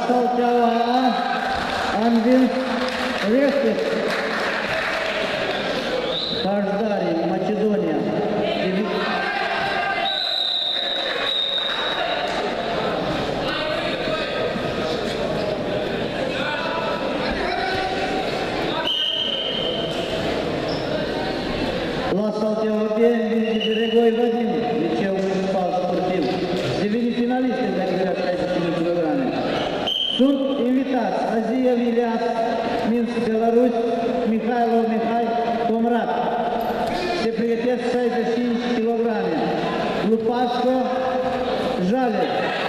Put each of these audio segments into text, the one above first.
Salteaua A a învins Restis Hajdari, Macedonia. La Salteaua B învinge Beregoi Vadim, Liceu Municipal Sportiv. Devine finalist în categoria 65 kg. Sunt invitați Aziev Ilias, Minsk, Belarus, Mihailov Mihai, Tomrat. Se pregătesc 65 kg. Lupasco, Jale.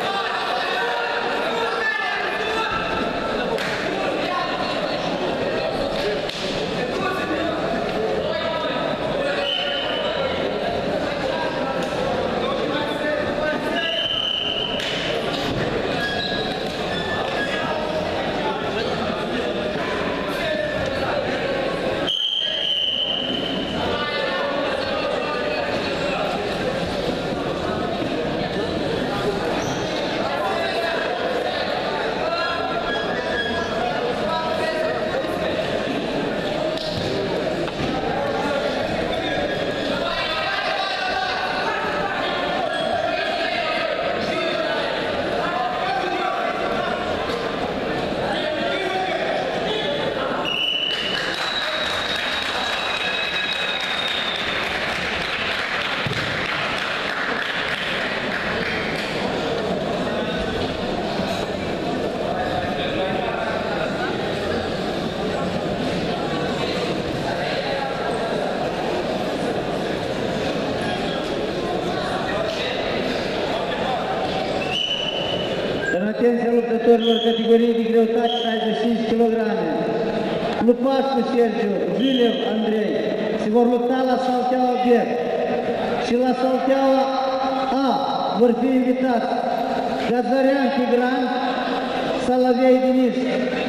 În atenția luptătorilor categoriei de greutate 65 kg. Lupascu Sergiu, Gilev Andrei se vor lupta la Salteaua B și la Salteaua A vor fi invitați Gazarian Tigran, Salavei Denis.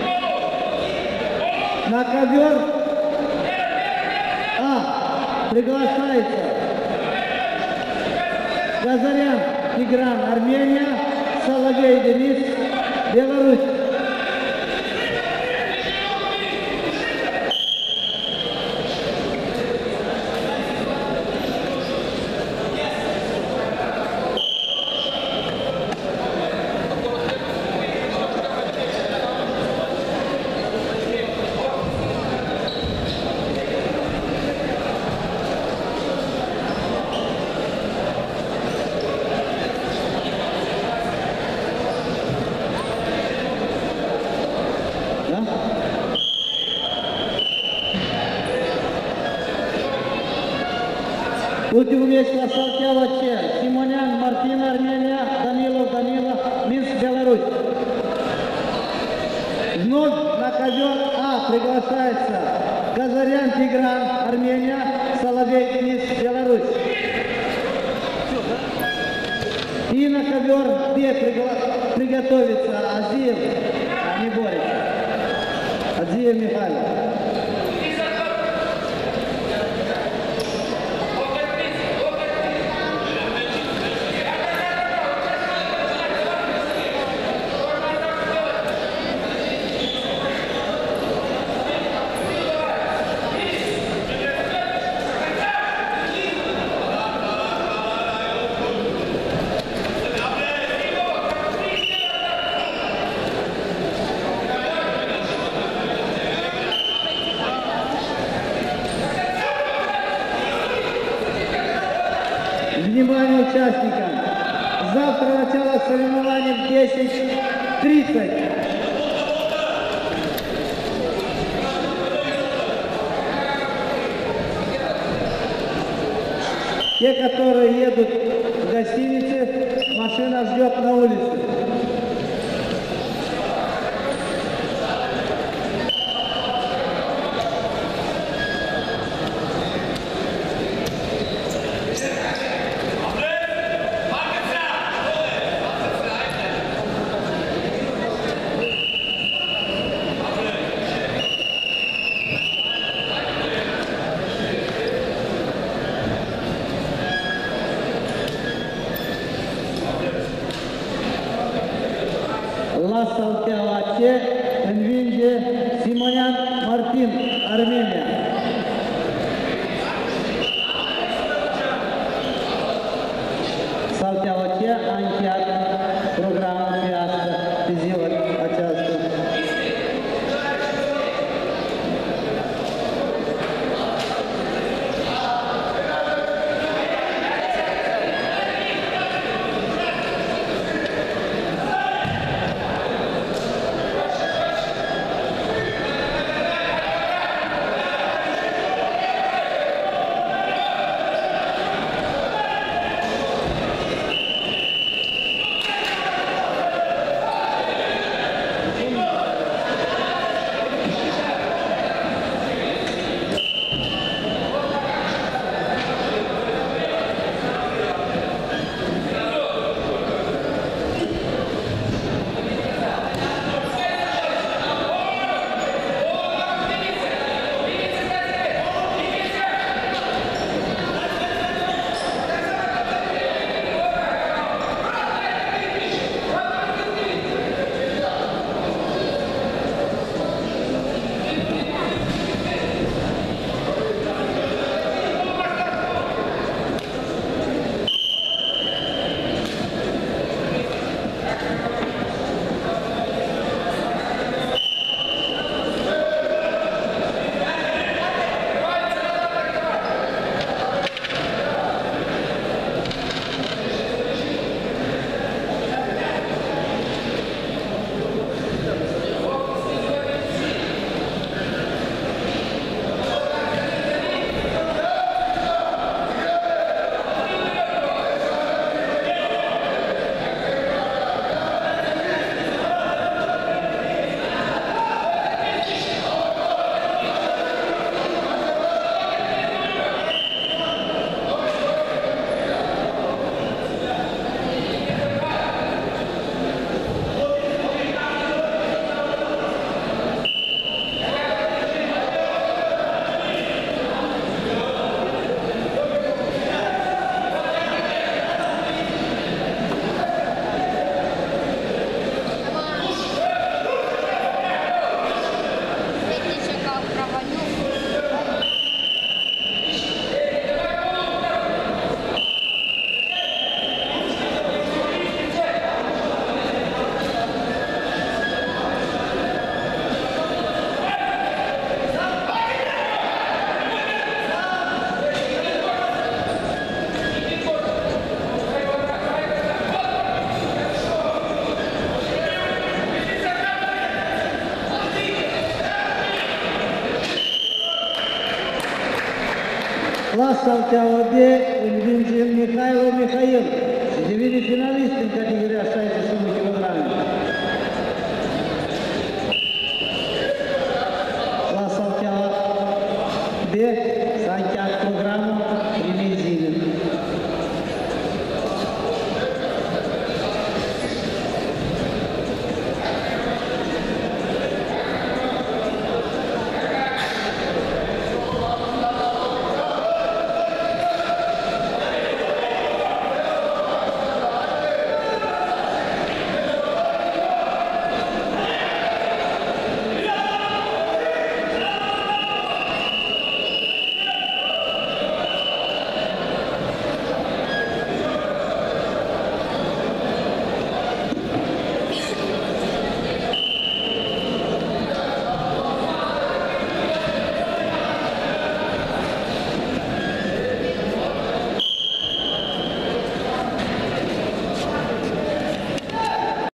На ковер А приглашается Газарян Тигран, Армения, Соловей Денис, Беларусь. Ultimul meci la Salteaua C, Simonean Martin, Armenia, Danilov Danila, Minsk, Беларусь. Вновь на ковер А приглашается Газарян Тигран, Армения, Соловей Денис, Беларусь. И на ковер Б приготовится Азиев, не борется, Азиев Михайлов. Внимание участникам! Завтра начало соревнований в 10:30. Те, которые едут в гостинице, машина ждет на улице. Clas Salteaua C învinge Simonian Martin, Armenia. Salteaua C a încheiat programul pe asta, pe ziua aceasta. Clas Salteaua B